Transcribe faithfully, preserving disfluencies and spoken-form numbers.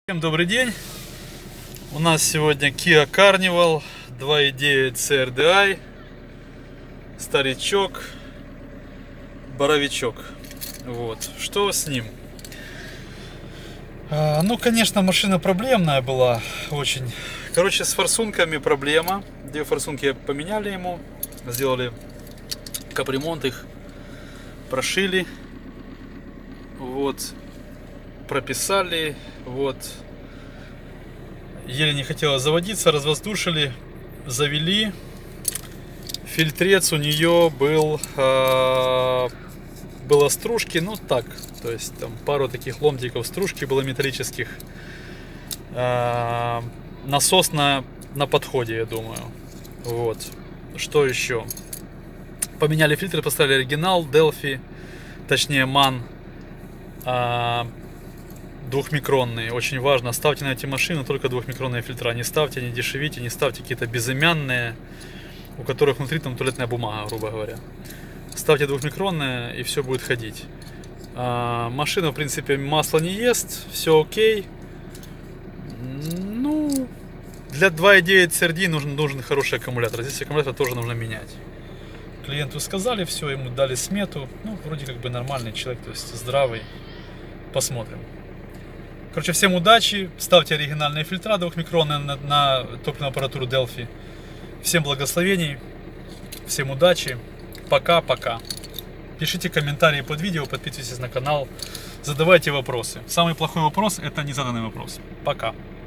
Всем добрый день! У нас сегодня Kia Carnival два и девять си ар ди ай, старичок, боровичок. Вот, что с ним? А, ну, конечно, машина проблемная была очень. Короче, с форсунками проблема. Две форсунки поменяли ему, сделали капремонт, их прошили, вот, прописали, вот. Еле не хотела заводиться, развоздушили, завели. Фильтрец у нее был, э, было стружки, ну так, то есть там пару таких ломтиков стружки было металлических. Э, насос на, на подходе, я думаю. Вот. Что еще? Поменяли фильтры, поставили оригинал Delphi, точнее MAN. Э, двухмикронные, очень важно, ставьте на эти машины только двухмикронные фильтра, не ставьте, не дешевите, не ставьте какие-то безымянные, у которых внутри там туалетная бумага, грубо говоря. Ставьте двухмикронные, и все будет ходить. А, машина, в принципе, масло не ест, все окей. Ну, для два и девять си ар ди нужен, нужен хороший аккумулятор, здесь аккумулятор тоже нужно менять. Клиенту сказали, все, ему дали смету, ну, вроде как бы нормальный человек, то есть здравый, посмотрим. Короче, всем удачи, ставьте оригинальные фильтра двухмикронные на, на топливную аппаратуру Delphi. Всем благословений, всем удачи, пока-пока. Пишите комментарии под видео, подписывайтесь на канал, задавайте вопросы. Самый плохой вопрос — это незаданный вопрос. Пока.